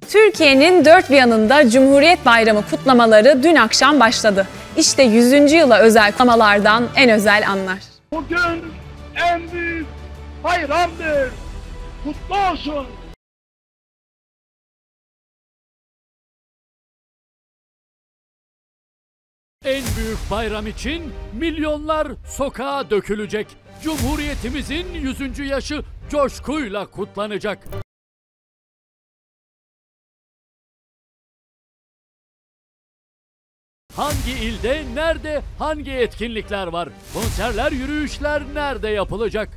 Türkiye'nin dört bir yanında Cumhuriyet Bayramı kutlamaları dün akşam başladı. İşte 100. yıla özel kutlamalardan en özel anlar. Bugün en büyük bayramdır. Kutlu olsun. En büyük bayram için milyonlar sokağa dökülecek. Cumhuriyetimizin 100. yaşı coşkuyla kutlanacak. Hangi ilde, nerede, hangi etkinlikler var? Konserler, yürüyüşler nerede yapılacak?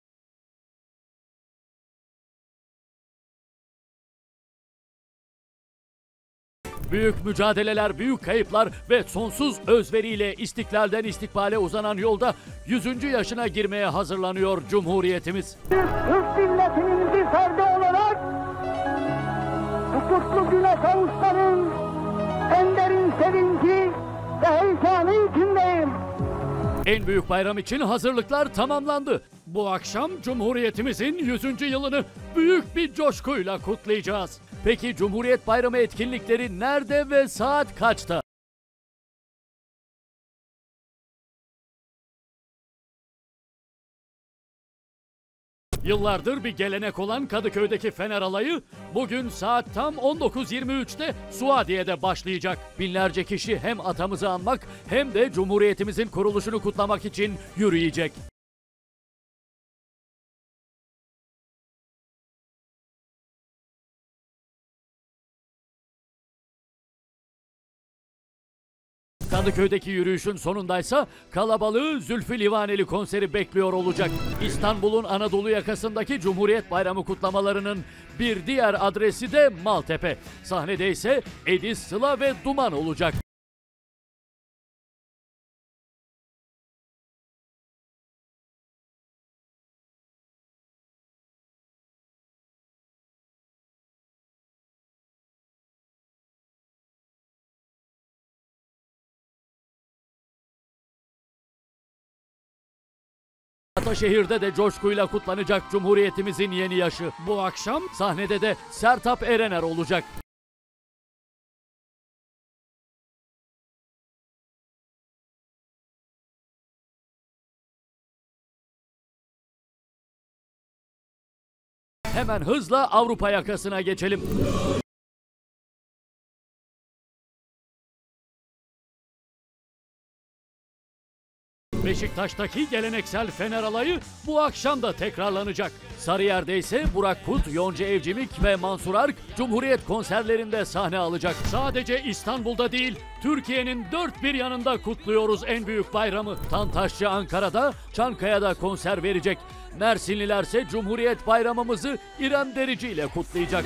Büyük mücadeleler, büyük kayıplar ve sonsuz özveriyle istiklalden istikbale uzanan yolda 100. yaşına girmeye hazırlanıyor Cumhuriyetimiz. Türk milletinin bir ferdi olarak bu kutlu güne kavuşmanın en derin sevinci ve heyecanı içindeyim. En büyük bayram için hazırlıklar tamamlandı. Bu akşam Cumhuriyetimizin 100. yılını büyük bir coşkuyla kutlayacağız. Peki Cumhuriyet Bayramı etkinlikleri nerede ve saat kaçta? Yıllardır bir gelenek olan Kadıköy'deki Fener Alayı bugün saat tam 19.23'te Suadiye'de başlayacak. Binlerce kişi hem atamızı anmak hem de Cumhuriyetimizin kuruluşunu kutlamak için yürüyecek. Kadıköy'deki yürüyüşün sonundaysa kalabalığı Zülfü Livaneli konseri bekliyor olacak. İstanbul'un Anadolu yakasındaki Cumhuriyet Bayramı kutlamalarının bir diğer adresi de Maltepe. Sahnede ise Edis, Sıla ve Duman olacak. Ataşehir'de de coşkuyla kutlanacak Cumhuriyetimizin yeni yaşı. Bu akşam sahnede de Sertab Erener olacak. Hemen hızla Avrupa yakasına geçelim. Beşiktaş'taki geleneksel Fener Alayı bu akşam da tekrarlanacak. Sarıyer'de ise Burak Kut, Yonca Evcimik ve Mansur Ark Cumhuriyet konserlerinde sahne alacak. Sadece İstanbul'da değil, Türkiye'nin dört bir yanında kutluyoruz en büyük bayramı. Tantaşçı Ankara'da, Çankaya'da konser verecek. Mersinliler ise Cumhuriyet Bayramımızı İrem Derici ile kutlayacak.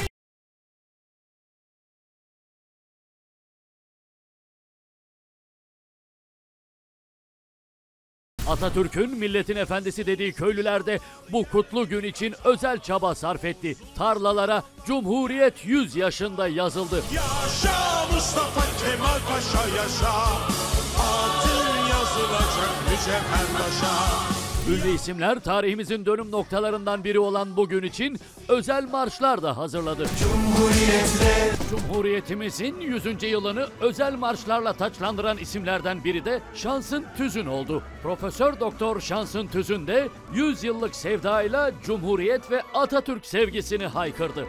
Atatürk'ün milletin efendisi dediği köylüler de bu kutlu gün için özel çaba sarf etti. Tarlalara Cumhuriyet 100 yaşında yazıldı. Yaşa Mustafa Kemal Paşa yaşa, adın yazılacak mücevher başa. Ünlü isimler tarihimizin dönüm noktalarından biri olan bugün için özel marşlar da hazırladı. Cumhuriyetimizin 100. yılını özel marşlarla taçlandıran isimlerden biri de Şansın Tüzün oldu. Profesör Doktor Şansın Tüzün de 100 yıllık sevdayla Cumhuriyet ve Atatürk sevgisini haykırdı.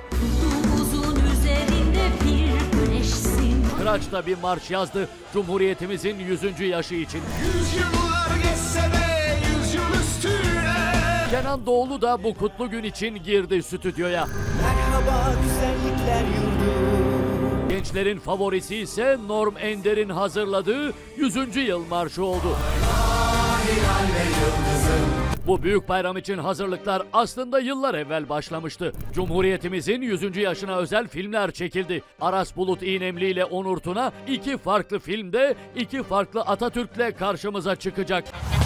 Kıraç da bir marş yazdı Cumhuriyetimizin 100. yaşı için. 100 yıllar geçse de 100 yıl üstüne. Kenan Doğulu da bu kutlu gün için girdi stüdyoya. Merhaba güzellikler yurdu. Gençlerin favorisi ise Norm Ender'in hazırladığı 100. yıl marşı oldu. Bu büyük bayram için hazırlıklar aslında yıllar evvel başlamıştı. Cumhuriyetimizin 100. yaşına özel filmler çekildi. Aras Bulut İynemli ile Onur Tuna iki farklı filmde iki farklı Atatürk'le karşımıza çıkacak.